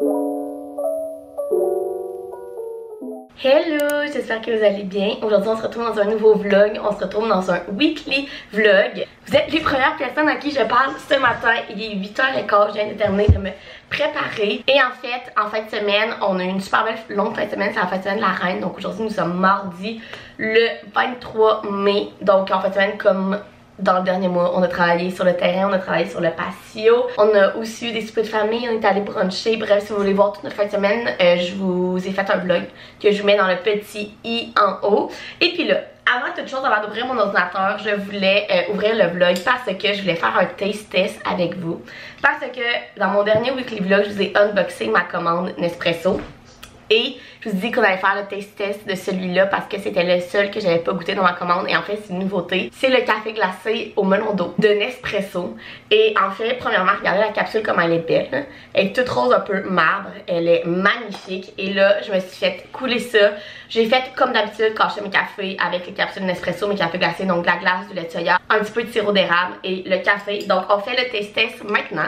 Hello, j'espère que vous allez bien. Aujourd'hui on se retrouve dans un nouveau vlog, on se retrouve dans un weekly vlog. Vous êtes les premières personnes à qui je parle ce matin, il est 8h15, je viens de terminer de me préparer. Et en fin de semaine, on a eu une super belle longue fin de semaine, c'est la fin de semaine de la reine. Donc aujourd'hui nous sommes mardi le 23 mai, donc en fin de semaine comme dans le dernier mois, on a travaillé sur le terrain, on a travaillé sur le patio. On a aussi eu des soupers de famille, on est allé bruncher. Bref, si vous voulez voir toute notre fin de semaine, je vous ai fait un vlog que je vous mets dans le petit i en haut. Et puis là, avant toute chose, avant d'ouvrir mon ordinateur, je voulais ouvrir le vlog parce que je voulais faire un taste test avec vous. Parce que dans mon dernier weekly vlog, je vous ai unboxé ma commande Nespresso. Et je vous ai dit qu'on allait faire le taste test de celui-là parce que c'était le seul que j'avais pas goûté dans ma commande. Et en fait, c'est une nouveauté. C'est le café glacé au melon d'eau de Nespresso. Et en fait, premièrement, regardez la capsule comme elle est belle. Hein? Elle est toute rose, un peu marbre. Elle est magnifique. Et là, je me suis fait couler ça. J'ai fait comme d'habitude quand je fais mes cafés avec les capsules Nespresso, mes cafés glacés. Donc de la glace, du lait de soya, un petit peu de sirop d'érable et le café. Donc on fait le taste test maintenant.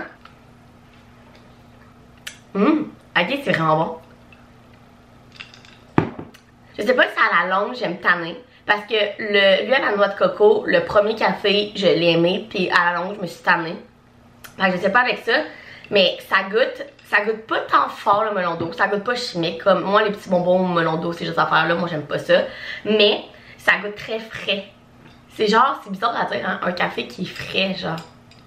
Ok, c'est vraiment bon. Je sais pas si à la longue j'aime tanner parce que lui à la noix de coco, le premier café je l'ai aimé puis à la longue je me suis tannée. Fait que je sais pas avec ça, mais ça goûte pas tant fort le melon d'eau, ça goûte pas chimique comme moi les petits bonbons au melon d'eau, ces choses à faire là, moi j'aime pas ça, mais ça goûte très frais. C'est genre, c'est bizarre à dire hein, un café qui est frais genre.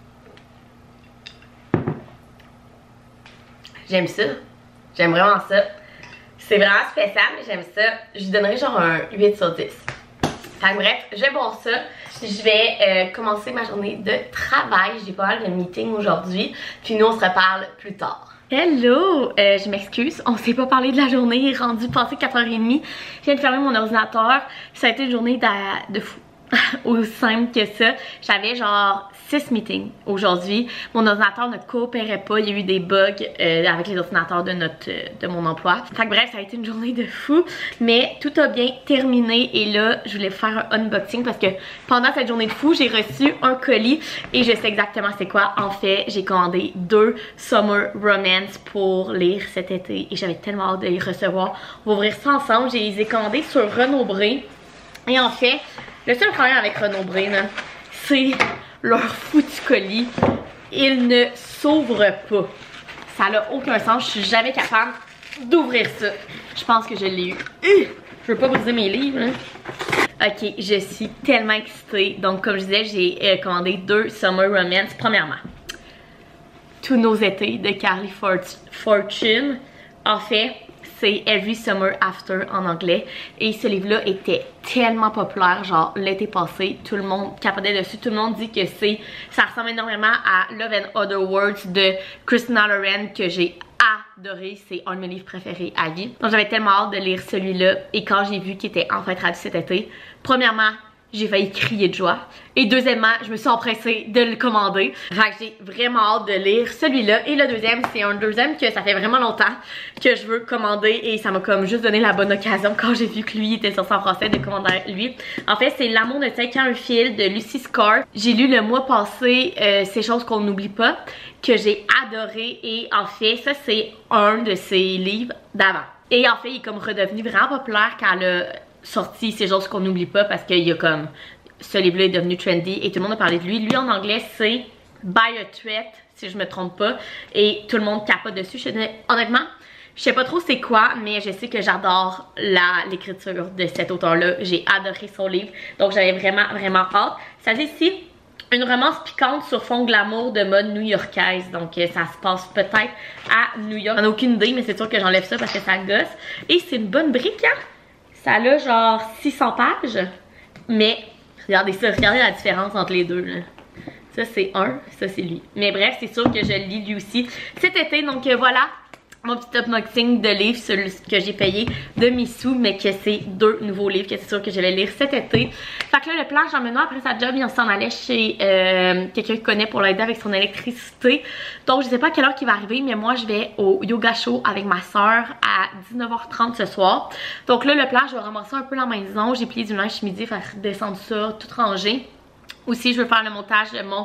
J'aime ça, j'aime vraiment ça. C'est vraiment spécial, mais j'aime ça. Je lui donnerais genre un 8 sur 10. Enfin bref, je vais boire ça. Je vais commencer ma journée de travail. J'ai pas mal de meetings aujourd'hui. Puis nous, on se reparle plus tard. Hello! Je m'excuse, on s'est pas parlé de la journée. Il est rendu passé 4h30. Je viens de fermer mon ordinateur. Ça a été une journée de fou. Aussi simple que ça. J'avais genre 6 meetings aujourd'hui. Mon ordinateur ne coopérait pas. Il y a eu des bugs avec les ordinateurs de mon emploi. Fait que bref, ça a été une journée de fou. Mais tout a bien terminé. Et là, je voulais faire un unboxing parce que pendant cette journée de fou, j'ai reçu un colis. Et je sais exactement c'est quoi. En fait, j'ai commandé 2 Summer Romance pour lire cet été. Et j'avais tellement hâte de les recevoir. On va ouvrir ça ensemble. Je les ai commandés sur Renaud-Bré. Et en fait, le seul problème avec Renaud-Bré, c'est leur foutu colis. Il ne s'ouvre pas. Ça n'a aucun sens. Je suis jamais capable d'ouvrir ça. Je pense que je l'ai eu. Je veux pas briser mes livres. Hein. Ok, je suis tellement excitée. Donc, comme je disais, j'ai commandé 2 Summer Romance. Premièrement, tous nos étés de Carly Fortune. En fait, c'est Every Summer After en anglais. Et ce livre-là était tellement populaire, genre l'été passé, tout le monde capotait dessus. Tout le monde dit que ça ressemble énormément à Love and Other Words de Christina Lauren que j'ai adoré. C'est un de mes livres préférés à vie. Donc j'avais tellement hâte de lire celui-là. Et quand j'ai vu qu'il était enfin traduit cet été, premièrement, j'ai failli crier de joie. Et deuxièmement, je me suis empressée de le commander. Fait que j'ai vraiment hâte de lire celui-là. Et le deuxième, c'est un deuxième que ça fait vraiment longtemps que je veux commander. Et ça m'a comme juste donné la bonne occasion quand j'ai vu que lui était sorti en français de commander lui. En fait, c'est L'amour ne tient qu'à un fil de Lucy Scarf. J'ai lu le mois passé Ces choses qu'on n'oublie pas, que j'ai adoré. Et en fait, ça c'est un de ses livres d'avant. Et en fait, il est comme redevenu vraiment populaire quand le sorti Ces choses qu'on n'oublie pas parce qu'il y a comme ce livre-là est devenu trendy et tout le monde a parlé de lui. Lui en anglais c'est By a Threat si je me trompe pas et tout le monde capote dessus. Honnêtement, je sais pas trop c'est quoi, mais je sais que j'adore l'écriture de cet auteur-là. J'ai adoré son livre, donc j'avais vraiment hâte. Ça dit ici une romance piquante sur fond glamour de mode new-yorkaise. Donc ça se passe peut-être à New York. J'en ai aucune idée, mais c'est sûr que j'enlève ça parce que ça gosse. Et c'est une bonne brique, hein? Ça a genre 600 pages. Mais regardez ça, regardez la différence entre les deux. Là. Ça c'est un, ça c'est lui. Mais bref, c'est sûr que je le lis lui aussi cet été. Donc voilà mon petit unboxing de livres, celui que j'ai payé de mes sous, mais que c'est 2 nouveaux livres que c'est sûr que je vais lire cet été. Fait que là, le plan, Jean-Benoît, après sa job, il s'en allait chez quelqu'un qu'il connaît pour l'aider avec son électricité. Donc, je sais pas à quelle heure qu'il va arriver, mais moi, je vais au yoga show avec ma soeur à 19h30 ce soir. Donc là, le plan, je vais ramasser un peu la maison. J'ai plié du linge midi, faire descendre ça, tout ranger. Aussi, je veux faire le montage de mon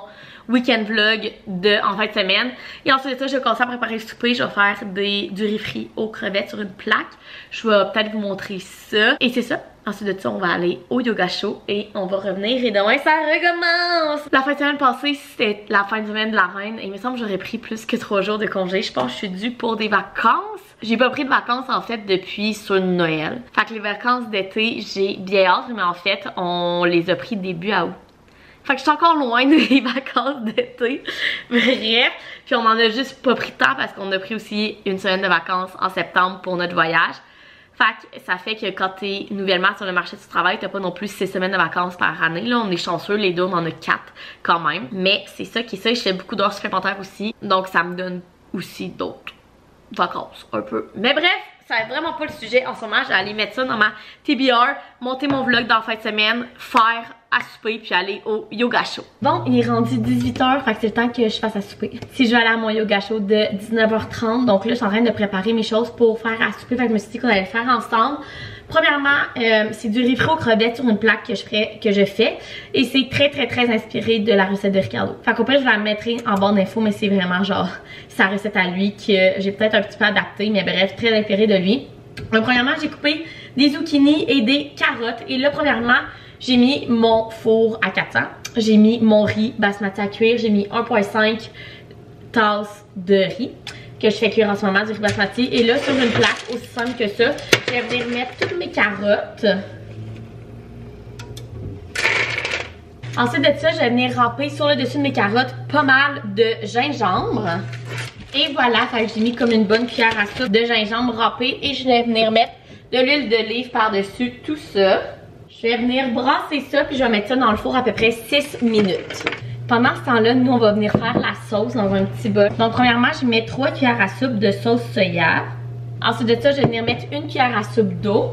week-end vlog en fin de semaine. Et ensuite de ça, je vais commencer à préparer le souper. Je vais faire du riz frit aux crevettes sur une plaque. Je vais peut-être vous montrer ça. Et c'est ça. Ensuite de ça, on va aller au yoga show et on va revenir et demain ça recommence! La fin de semaine passée, c'était la fin de semaine de la reine et il me semble que j'aurais pris plus que 3 jours de congé. Je pense que je suis due pour des vacances. J'ai pas pris de vacances en fait depuis sur Noël. Fait que les vacances d'été, j'ai bien hâte, mais en fait, on les a pris début août. Fait que je suis encore loin des vacances d'été. Bref, puis on en a juste pas pris tant parce qu'on a pris aussi une semaine de vacances en septembre pour notre voyage. Fait que ça fait que quand t'es nouvellement sur le marché du travail, t'as pas non plus 6 semaines de vacances par année. Là, on est chanceux, les deux, on en a 4 quand même. Mais c'est ça qui est ça, je fais beaucoup d'heures supplémentaires aussi. Donc ça me donne aussi d'autres vacances, un peu. Mais bref, ça va être vraiment pas le sujet en ce moment. Je vais aller mettre ça dans ma TBR, monter mon vlog dans la fin de semaine, faire à souper puis aller au yoga show. Bon, il est rendu 18h, fait que c'est le temps que je fasse à souper. Si je vais aller à mon yoga show de 19h30, donc là je suis en train de préparer mes choses pour faire à souper, fait que je me suis dit qu'on allait le faire ensemble. Premièrement, c'est du riz frit aux crevettes sur une plaque que je fais et c'est très inspiré de la recette de Ricardo. Fait qu'au pire je la mettrai en barre d'infos, mais c'est vraiment genre sa recette à lui que j'ai peut-être un petit peu adapté, mais bref, très inspiré de lui. Donc premièrement, j'ai coupé des zucchini et des carottes et là premièrement, j'ai mis mon four à 400, j'ai mis mon riz basmati à cuire, j'ai mis 1,5 tasses de riz que je fais cuire en ce moment, du riz basmati. Et là, sur une plaque aussi simple que ça, je vais venir mettre toutes mes carottes. Ensuite de ça, je vais venir râper sur le dessus de mes carottes pas mal de gingembre. Et voilà, j'ai mis comme une bonne cuillère à soupe de gingembre râpé et je vais venir mettre de l'huile d'olive par-dessus tout ça. Je vais venir brasser ça puis je vais mettre ça dans le four à peu près 6 minutes. Pendant ce temps-là, nous on va venir faire la sauce dans un petit bol. Donc premièrement, je mets 3 cuillères à soupe de sauce soya. Ensuite de ça, je vais venir mettre une cuillère à soupe d'eau.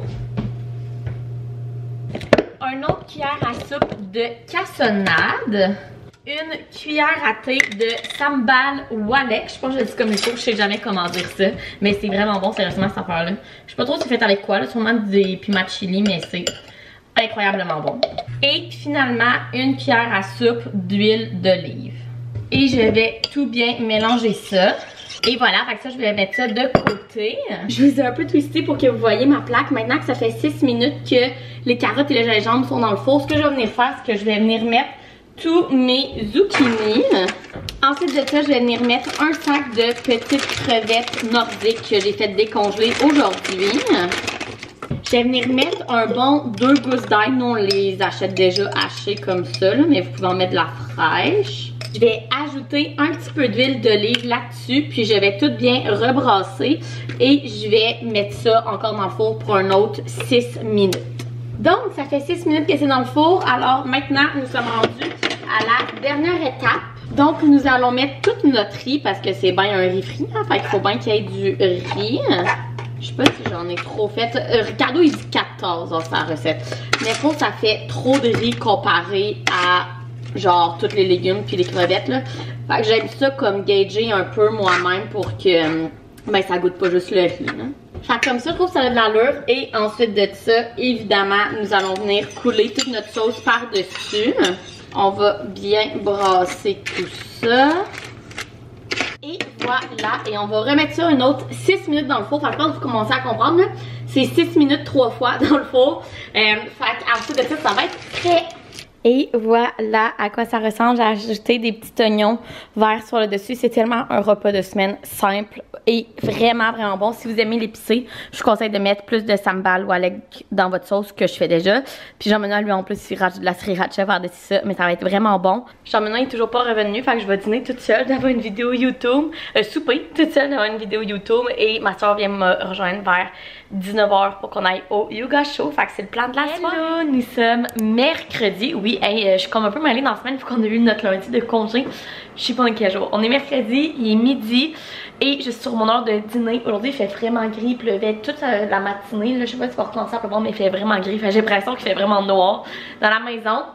Un autre cuillère à soupe de cassonade. Une cuillère à thé de sambal walek. Je pense que je le dis comme il faut, je sais jamais comment dire ça. Mais c'est vraiment bon, sérieusement, cette affaire-là. Je sais pas trop c'est fait avec quoi, là, sûrement des piments de chili, mais c'est incroyablement bon. Et finalement, une cuillère à soupe d'huile d'olive. Et je vais tout bien mélanger ça. Et voilà, fait que ça, je vais mettre ça de côté. Je vous ai un peu twisté pour que vous voyez ma plaque. Maintenant que ça fait 6 minutes que les carottes et le gingembre sont dans le four, ce que je vais venir faire, c'est que je vais venir mettre tous mes zucchini. Ensuite de ça, je vais venir mettre un sac de petites crevettes nordiques que j'ai fait décongeler aujourd'hui. Je vais venir mettre un bon 2 gousses d'ail. Nous, on les achète déjà hachées comme ça, là, mais vous pouvez en mettre de la fraîche. Je vais ajouter un petit peu d'huile d'olive là-dessus, puis je vais tout bien rebrasser. Et je vais mettre ça encore dans le four pour un autre 6 minutes. Donc, ça fait 6 minutes que c'est dans le four. Alors maintenant, nous sommes rendus à la dernière étape. Donc, nous allons mettre tout notre riz, parce que c'est bien un riz frit, hein, fait qu'il faut bien qu'il y ait du riz. Je sais pas si j'en ai trop fait. Ricardo, il dit 14 dans sa recette. Mais pour ça fait trop de riz comparé à genre tous les légumes puis les crevettes là. Fait que j'aime ça comme gager un peu moi-même pour que ben ça goûte pas juste le riz là. Fait que comme ça, je trouve que ça a de l'allure. Et ensuite de ça, évidemment, nous allons venir couler toute notre sauce par-dessus. On va bien brasser tout ça. Et voilà, et on va remettre ça une autre 6 minutes dans le four. Fait que quand vous commencez à comprendre, c'est 6 minutes 3 fois dans le four. Fait qu'ensuite de ça, ça va être prêt. Et voilà à quoi ça ressemble. J'ai ajouté des petits oignons verts sur le dessus. C'est tellement un repas de semaine simple et vraiment bon. Si vous aimez l'épicé, je vous conseille de mettre plus de sambal walek dans votre sauce que je fais déjà. Puis Jean-Benoît, lui en plus, il rajoute de la sriracha par-dessus ça, mais ça va être vraiment bon. Jean-Benoît est toujours pas revenu, fait que je vais dîner toute seule d'avoir une vidéo YouTube. Souper toute seule d'avoir une vidéo YouTube. Et ma soeur vient me rejoindre vers 19h pour qu'on aille au yoga show. Fait que c'est le plan de la soirée. Nous sommes mercredi. Oui, hey, je suis comme un peu mêlée dans la semaine vu qu'on a eu notre lundi de congé. Je sais pas dans quel jour. On est mercredi, il est midi et je suis sur mon heure de dîner. Aujourd'hui, il fait vraiment gris, il pleuvait toute la matinée. Là, je sais pas si on va recommencer à pleuvoir, mais il fait vraiment gris. J'ai l'impression qu'il fait vraiment noir dans la maison.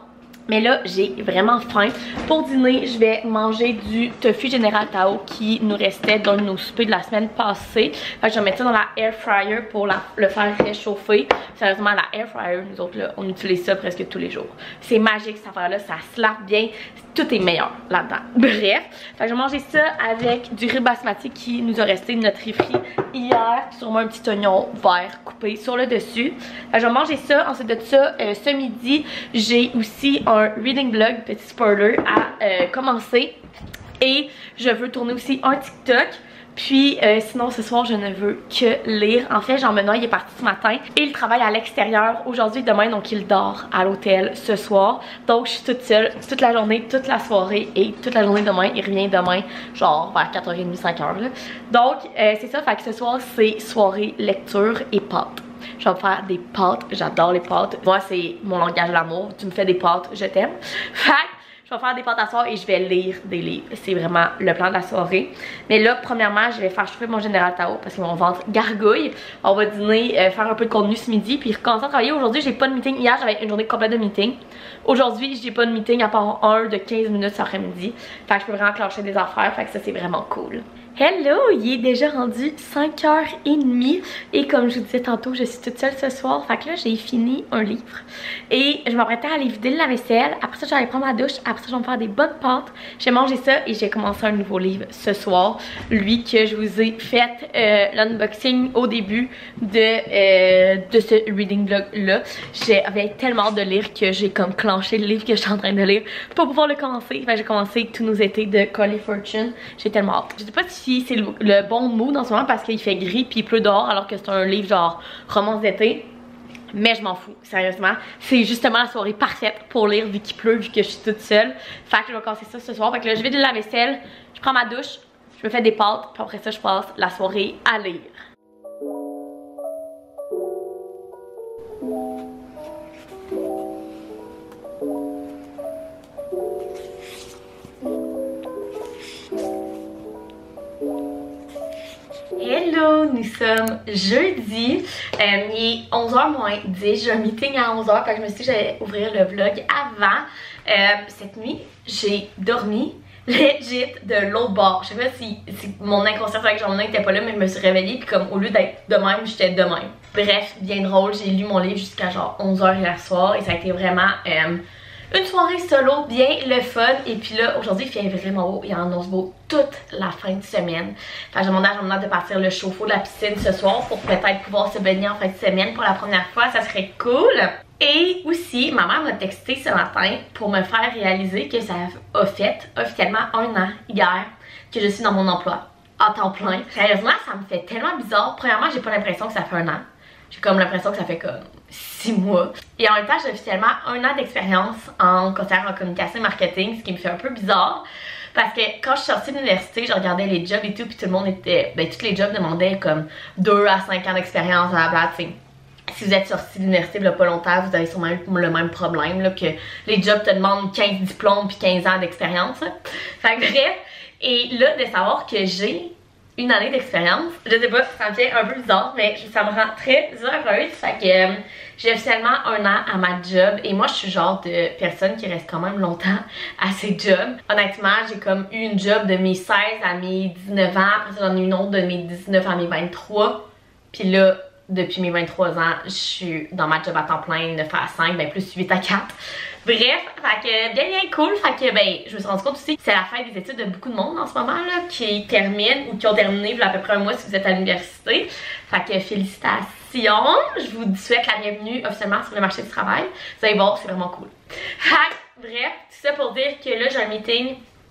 Mais là, j'ai vraiment faim. Pour dîner, je vais manger du tofu Général Tao qui nous restait dans nos soupers de la semaine passée. Fait que je vais mettre ça dans la air fryer pour le faire réchauffer. Sérieusement, la air fryer, nous autres, là, on utilise ça presque tous les jours. C'est magique cette affaire-là, ça slap bien. Tout est meilleur là-dedans. Bref, fait que je vais manger ça avec du riz basmati qui nous a resté de notre riz frit hier. Sûrement un petit oignon vert coupé sur le dessus. Fait que je vais manger ça. Ensuite de ça, ce midi, j'ai aussi un reading vlog, petit spoiler, à commencer. Et je veux tourner aussi un TikTok. Puis sinon ce soir je ne veux que lire. En fait Jean-Benoît il est parti ce matin et il travaille à l'extérieur aujourd'hui et demain, donc il dort à l'hôtel ce soir. Donc je suis toute seule toute la journée, toute la soirée et toute la journée demain. Il revient demain genre vers 4h30, 5h là. Donc c'est ça, fait que ce soir c'est soirée lecture et pâtes. Je vais me faire des pâtes, j'adore les pâtes. Moi c'est mon langage de l'amour, tu me fais des pâtes, je t'aime. Fait je vais faire des pâtes à soir et je vais lire des livres. C'est vraiment le plan de la soirée. Mais là, premièrement, je vais faire chauffer mon Général Tao parce que mon ventre gargouille. On va dîner, faire un peu de contenu ce midi puis recommencer à travailler. Aujourd'hui, j'ai pas de meeting. Hier, j'avais une journée complète de meeting. Aujourd'hui, j'ai pas de meeting à part un de 15 minutes cet après-midi. Fait que je peux vraiment clencher des affaires. Fait que ça, c'est vraiment cool. Hello! Il est déjà rendu 5h30 et comme je vous disais tantôt, je suis toute seule ce soir. Fait que là, j'ai fini un livre et je m'apprêtais à aller vider le lave-vaisselle. Après ça, j'allais prendre ma douche. Après ça, je vais me faire des bonnes pâtes. J'ai mangé ça et j'ai commencé un nouveau livre ce soir. Lui que je vous ai fait l'unboxing au début de ce reading vlog là. J'avais tellement hâte de lire que j'ai comme clenché le livre que je suis en train de lire pour pouvoir le commencer. Fait que j'ai commencé Tous nos étés de Coley Fortune. J'ai tellement hâte. Je sais pas si c'est le bon mood en ce moment parce qu'il fait gris puis il pleut dehors alors que c'est un livre genre romance d'été. Mais je m'en fous, sérieusement. C'est justement la soirée parfaite pour lire vu qu'il pleut, vu que je suis toute seule. Fait que je vais casser ça ce soir. Fait que là, je vais de la vaisselle, je prends ma douche, je me fais des pâtes, puis après ça, je passe la soirée à lire. Hello, nous sommes jeudi, il est 11h moins 10, j'ai un meeting à 11h, fait que je me suis dit que j'allais ouvrir le vlog avant. Cette nuit, j'ai dormi legit de l'autre bord. Je sais pas si mon inconscient avec Jean-Benoît n'était pas là, mais je me suis réveillée puis comme au lieu d'être de même, j'étais de même. Bref, bien drôle, j'ai lu mon livre jusqu'à genre 11h hier soir et ça a été vraiment une soirée solo, bien le fun. Et puis là, aujourd'hui, il fait vraiment beau. Il annonce beau toute la fin de semaine. Fait que j'ai demandé à Jean-Benoît de partir le chauffe-eau de la piscine ce soir pour peut-être pouvoir se baigner en fin de semaine pour la première fois. Ça serait cool. Et aussi, ma mère m'a texté ce matin pour me faire réaliser que ça a fait officiellement 1 an hier que je suis dans mon emploi à temps plein. Sérieusement, ça me fait tellement bizarre. Premièrement, j'ai pas l'impression que ça fait 1 an. J'ai comme l'impression que ça fait comme 6 mois. Et en même temps, j'ai officiellement 1 an d'expérience en conseillère en communication et marketing, ce qui me fait un peu bizarre. Parce que quand je suis sortie de l'université, je regardais les jobs et tout, puis tout le monde était... Ben, tous les jobs demandaient comme 2 à 5 ans d'expérience, blablabla, tu sais. Si vous êtes sorti de l'université il y a pas longtemps, vous avez sûrement eu le même problème, là, que les jobs te demandent 15 diplômes puis 15 ans d'expérience. Fait que bref, et là, de savoir que j'ai 1 année d'expérience, je sais pas, ça me fait un peu bizarre, mais ça me rend très heureuse. Fait que j'ai officiellement 1 an à ma job et moi je suis le genre de personne qui reste quand même longtemps à ses jobs. Honnêtement, j'ai comme eu une job de mes 16 à mes 19 ans, après ça j'en ai eu une autre de mes 19 à mes 23, puis là, depuis mes 23 ans, je suis dans ma job à temps plein, 9 à 5, ben plus 8 à 4. Bref, fait que bien cool, fait que ben je me suis rendu compte aussi que c'est la fin des études de beaucoup de monde en ce moment là, qui terminent ou qui ont terminé il y a à peu près 1 mois si vous êtes à l'université. Fait que félicitations, je vous souhaite la bienvenue officiellement sur le marché du travail. Vous allez voir, c'est vraiment cool. Fait que, bref, tout ça pour dire que là j'ai un meeting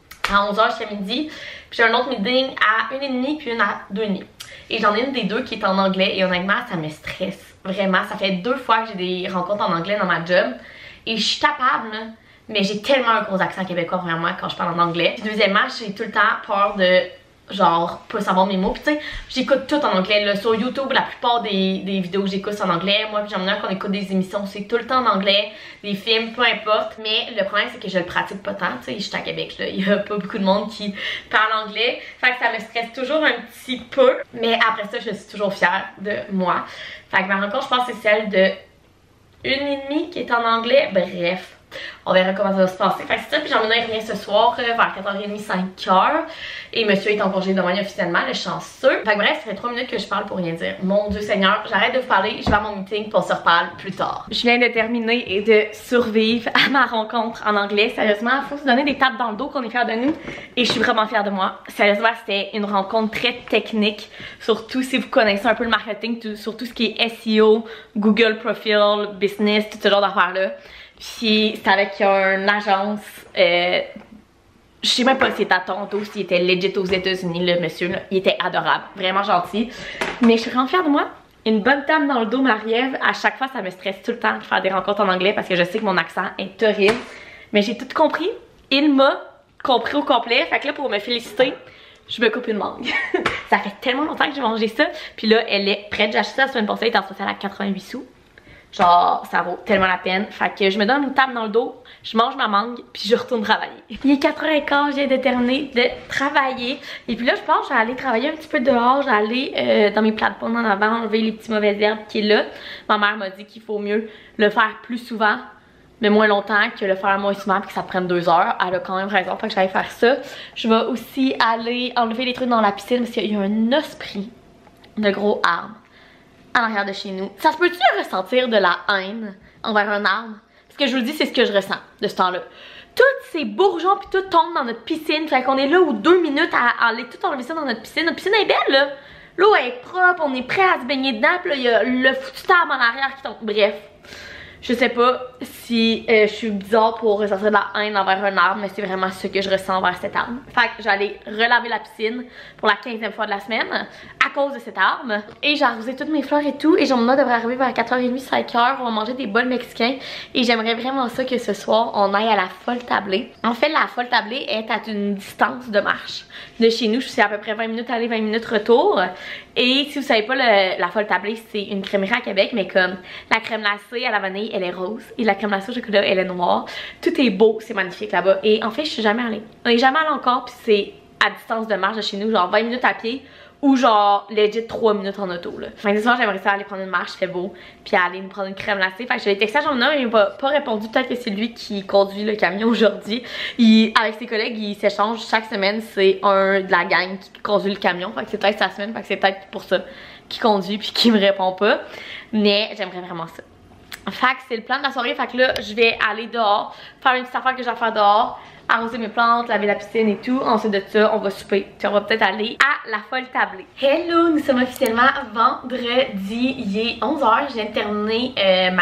à 11h jusqu'à midi, puis j'ai un autre meeting à 1h30 puis une à 2h30. Et j'en ai une des deux qui est en anglais et honnêtement ça me stresse vraiment. Ça fait 2 fois que j'ai des rencontres en anglais dans ma job et je suis capable là, mais j'ai tellement un gros accent québécois vraiment quand je parle en anglais. Puis deuxièmement, j'ai tout le temps peur de genre pas savoir mes mots. Puis tu sais, j'écoute tout en anglais là. Sur YouTube, la plupart des vidéos que j'écoute en anglais. Moi puis Jean-Benoît, quand on écoute des émissions, c'est tout le temps en anglais, des films, peu importe. Mais le problème c'est que je le pratique pas tant. Tu sais, je suis à Québec là, il y a pas beaucoup de monde qui parle anglais. Fait que ça me stresse toujours un petit peu. Mais après ça, je suis toujours fière de moi. Fait que ma rencontre, je pense, c'est celle de 1h30 qui est en anglais. Bref, On verra comment ça va se passer. Fait que c'est ça, puis j'emmènerai rien ce soir vers 4h30, 5h. Et monsieur est en congé demain officiellement, le chanceux. Fait que bref, ça fait 3 minutes que je parle pour rien dire. Mon Dieu Seigneur, j'arrête de vous parler, je vais à mon meeting, puis on se reparle plus tard. Je viens de terminer et de survivre à ma rencontre en anglais. Sérieusement, il faut se donner des tapes dans le dos qu'on est fiers de nous. Et je suis vraiment fière de moi. Sérieusement, c'était une rencontre très technique, surtout si vous connaissez un peu le marketing, sur tout ce qui est SEO, Google Profile, Business, tout ce genre d'affaires-là. Puis c'était avec une agence, je sais même pas s'il était à Toronto, s'il était legit aux États-Unis, le monsieur, là. Il était adorable, vraiment gentil. Mais je suis vraiment fière de moi. Une bonne table dans le dos, Marie-Ève. À chaque fois, ça me stresse tout le temps de faire des rencontres en anglais parce que je sais que mon accent est horrible. Mais j'ai tout compris. Il m'a compris au complet. Fait que là, pour me féliciter, je me coupe une mangue. Ça fait tellement longtemps que j'ai mangé ça. Puis là, elle est prête. J'ai acheté ça la semaine passée, elle est en spécial à 88 sous. Genre, ça vaut tellement la peine. Fait que je me donne une table dans le dos, je mange ma mangue, puis je retourne travailler. Il est 4h15, je viens de terminer de travailler. Et puis là, je pense que je vais aller travailler un petit peu dehors. Je vais aller dans mes plates-pommes en avant, enlever les petits mauvaises herbes qui est là. Ma mère m'a dit qu'il faut mieux le faire plus souvent, mais moins longtemps, que le faire moins souvent, puis que ça prenne 2 heures. Elle a quand même raison, fait que j'allais faire ça. Je vais aussi aller enlever les trucs dans la piscine parce qu'il y a un osprey de gros arbres en arrière de chez nous. Ça se peut-tu ressentir de la haine envers un arbre? Parce que je vous le dis, c'est ce que je ressens de ce temps-là. Tous ces bourgeons puis tout tombent dans notre piscine. Fait qu'on est là ou 2 minutes à aller tout enlever ça dans notre piscine. Notre piscine est belle là. L'eau est propre, on est prêt à se baigner dedans. Puis là, il y a le foutu arbre en arrière qui tombe. Bref. Je sais pas si je suis bizarre pour ressentir de la haine envers un arbre, mais c'est vraiment ce que je ressens envers cet arbre. Fait que j'allais relaver la piscine pour la 15e fois de la semaine à cause de cet arbre. Et j'ai arrosé toutes mes fleurs et tout. Et Jean-Mona devrait arriver vers 4h30, 5h. On va manger des bols mexicains. Et j'aimerais vraiment ça que ce soir, on aille à la Folle Tablée. En fait, la Folle Tablée est à une distance de marche de chez nous. C'est à peu près 20 minutes aller, 20 minutes retour. Et si vous savez pas, la Folle Tablée, c'est une crèmerie à Québec, mais comme la crème glacée à la vanille, elle est rose. Et la crème glacée au chocolat, elle est noire. Tout est beau, c'est magnifique là-bas. Et en fait, je suis jamais allée. On est jamais allé encore, puis c'est à distance de marche de chez nous, genre 20 minutes à pied. Ou genre legit 3 minutes en auto là. Fait que ce soir j'aimerais ça aller prendre une marche, il fait beau. Puis aller me prendre une crème glacée. Fait que je l'ai texté à Jean-Mona, mais il m'a pas répondu. Peut-être que c'est lui qui conduit le camion aujourd'hui. Avec ses collègues, ils s'échangent chaque semaine. C'est un de la gang qui conduit le camion. Fait que c'est peut-être sa semaine. Fait que c'est peut-être pour ça qu'il conduit puis qu'il me répond pas. Mais j'aimerais vraiment ça. Fait que c'est le plan de la soirée. Fait que là, je vais aller dehors, faire une petite affaire que j'ai à faire dehors, arroser mes plantes, laver la piscine et tout. Ensuite de ça, on va souper. Puis on va peut-être aller à la Folle Tablée. Hello, nous sommes officiellement vendredi. Il est 11h. Je viens de terminer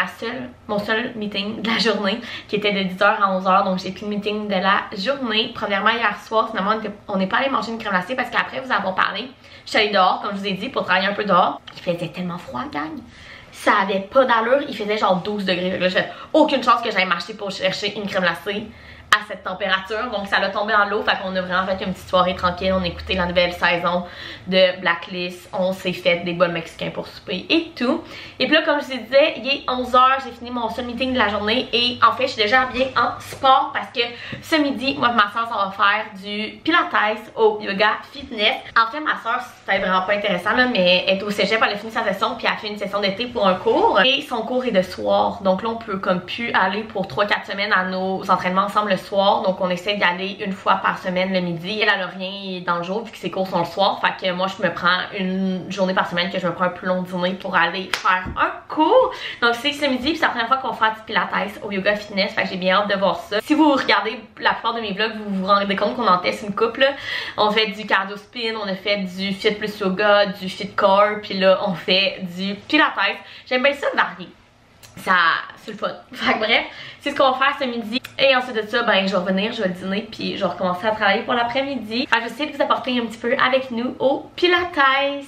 mon seul meeting de la journée qui était de 10h à 11h. Donc j'ai plus de meeting de la journée. Premièrement, hier soir, finalement, on n'est pas allé manger une crème glacée parce qu'après vous avons parlé. Je suis allée dehors, comme je vous ai dit, pour travailler un peu dehors. Il faisait tellement froid, gang. Ça avait pas d'allure, il faisait genre 12 degrés. Là, j'avais aucune chance que j'aille marcher pour chercher une crème glacée à cette température. Donc ça l'a tombé dans l'eau, fait qu'on a vraiment fait une petite soirée tranquille. On a écouté la nouvelle saison de Blacklist. On s'est fait des bols mexicains pour souper et tout. Et puis là, comme je vous disais, il est 11h, j'ai fini mon seul meeting de la journée. Et en fait, je suis déjà habillée en sport parce que ce midi, moi et ma soeur, on va faire du pilates au yoga fitness. En fait, ma soeur, c'était vraiment pas intéressant là, mais elle est au cégep, elle a fini sa session puis elle a fait une session d'été pour un cours. Et son cours est de soir. Donc là, on peut comme plus aller pour 3-4 semaines à nos entraînements ensemble le soir. Donc on essaie d'y aller une fois par semaine le midi. Elle a rien dans le jour vu que ses cours sont le soir. Fait que moi je me prends une journée par semaine que je me prends un plus long dîner pour aller faire un cours. Donc c'est ce midi puis c'est la première fois qu'on fera du pilates au yoga fitness. Fait que j'ai bien hâte de voir ça. Si vous regardez la plupart de mes vlogs, vous vous rendez compte qu'on en teste une couple là. On fait du cardio spin, on a fait du fit plus yoga, du fit core, puis là on fait du pilates. J'aime bien ça varier. Ça, c'est le fun. Fait que bref, c'est ce qu'on va faire ce midi. Et ensuite de ça, ben je vais revenir, je vais dîner, puis je vais recommencer à travailler pour l'après-midi. Fait que je vais essayer de vous apporter un petit peu avec nous au Pilates.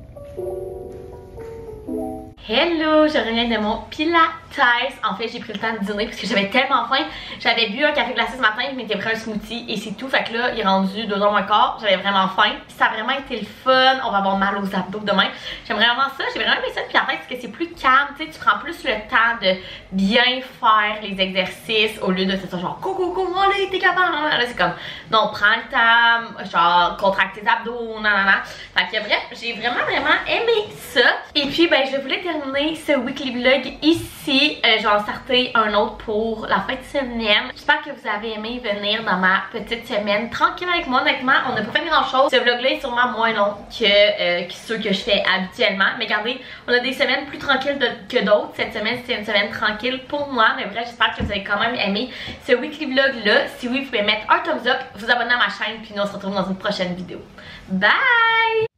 Hello, je reviens de mon Pilates. En fait, j'ai pris le temps de dîner parce que j'avais tellement faim. J'avais bu un café glacé ce matin, je m'étais pris un smoothie et c'est tout. Fait que là, il est rendu 2h moins quart. J'avais vraiment faim. Ça a vraiment été le fun. On va avoir mal aux abdos demain. J'aimerais vraiment ça. J'ai vraiment aimé ça de Pilates parce que c'est plus calme. Tu sais, tu prends plus le temps de bien faire les exercices au lieu de ça genre coucou, allez, t'es capable. Là, c'est comme non, prends le temps, genre contracte tes abdos, nanana. Fait que bref, j'ai vraiment aimé ça. Et puis, ben, je voulais terminer ce weekly vlog ici. Puis je vais en starter un autre pour la fin de semaine. J'espère que vous avez aimé venir dans ma petite semaine tranquille avec moi. Honnêtement, on n'a pas fait grand chose. Ce vlog là est sûrement moins long que ceux que je fais habituellement. Mais regardez, on a des semaines plus tranquilles que d'autres. Cette semaine c'était une semaine tranquille pour moi. Mais bref, j'espère que vous avez quand même aimé ce weekly vlog là. Si oui, vous pouvez mettre un thumbs up, vous abonner à ma chaîne. Puis nous on se retrouve dans une prochaine vidéo. Bye!